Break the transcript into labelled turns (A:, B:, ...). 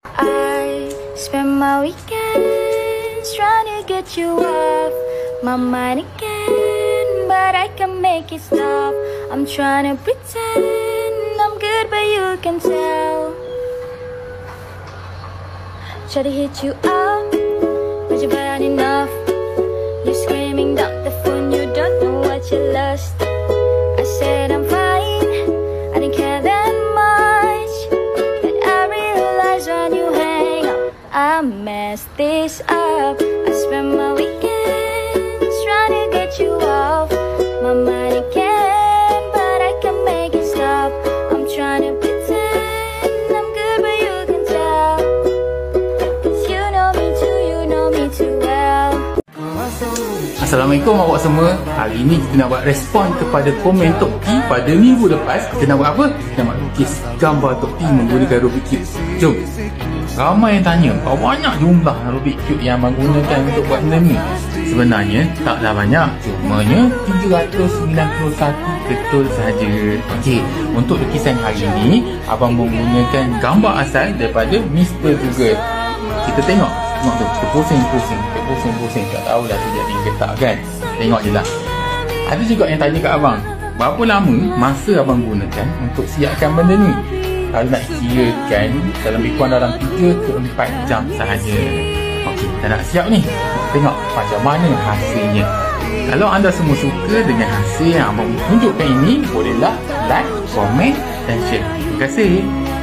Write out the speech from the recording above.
A: I spend my weekends trying to get you off my mind again, but I can make it stop. I'm trying to pretend I'm good, but you can tell. Try to hit you up, but you're bad enough. You're screaming down the phone, you don't know what you lost. I said I'm fine, I didn't care that much, but I realized when you hang up, I messed this up. I spend my weekends trying to get you off my mind again, but I can make it stop. I'm trying to pretend I'm good, but you can tell, 'cause you know me too well.
B: Assalamualaikum awak semua. Hari ini kita nak buat respon kepada komen Tok T pada minggu lepas. Kita nak buat apa? Kita nak lukis gambar Tok T menggunakan Rubik Cube. Jom. Ramai yang tanya, berapa banyak jumlah Rubik Cube yang abang gunakan untuk buat benda ni? Sebenarnya taklah banyak, cumanya 391 betul saja. Okey, untuk lukisan hari ini abang menggunakan gambar asal daripada Mr. Google. Kita tengok tu, kita pusing, tak tahulah tu jadi ke tak kan. Tengok je lah. Ada juga yang tanya kat abang, berapa lama masa abang gunakan untuk siapkan benda ni? Kalau nak kirakan, lebih kurang dalam 3 ke 4 jam sahaja. Okey, kita nak siap ni. Kita tengok macam mana hasilnya. Kalau anda semua suka dengan hasil yang abang tunjukkan ini, bolehlah like, komen dan share. Terima kasih.